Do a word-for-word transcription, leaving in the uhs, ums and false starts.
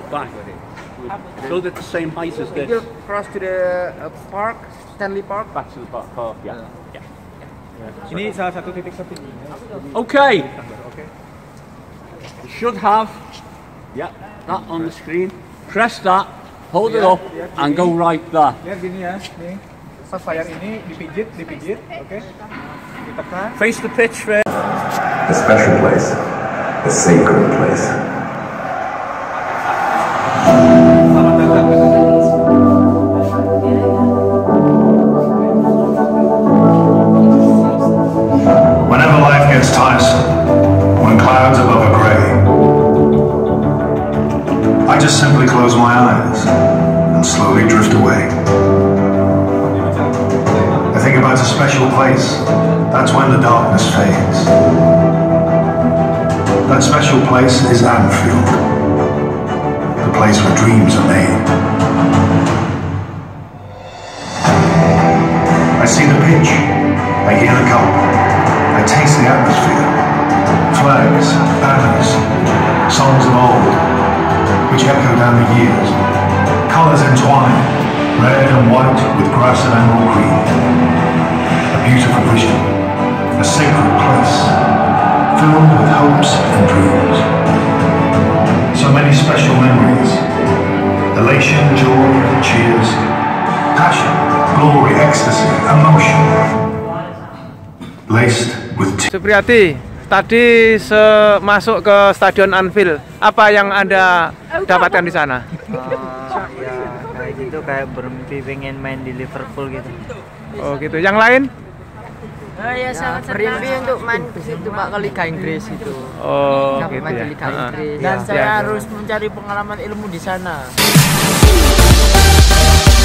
back. So they're the same height as this. You cross to the uh, park, Stanley Park. Back to the park, park yeah. yeah. yeah. Ini salah satu titik sepinya. Okay. Okay. You should have, yeah, that on the screen. Press that, hold it up, and go right there. Lihat gini ya, nih. Pas layar ini dipijit, dipijit, oke. Okay. Ditekan. Face the pitch first. A special place, a sacred place. Whenever life gets tiresome, when clouds above are grey, I just simply close my eyes and slowly drift away. I think about a special place, that's when the darkness fades. That special place is Anfield, the place where dreams are made. I see the pitch, I hear the cup, I taste the atmosphere, flags, banners, songs of old, which echo down the years, colours entwined, red and white with grass and emerald green. A beautiful vision, a sacred place, filled with hopes and dreams. So many special memories, elation, joy, cheers, passion, glory, ecstasy, emotion, laced with tears. Supriyati, tadi masuk ke Stadion Anfield, apa yang Anda dapatkan di sana? Uh, ya kayak gitu, kayak bermimpi pengen main di Liverpool gitu. Oh gitu. Yang lain? Oh ya, sangat bermimpi untuk main di situ Pak, ke Liga Inggris itu. Oh Sampai gitu main ya. di Liga Inggris. Dan Dan ya. saya harus mencari pengalaman ilmu di sana.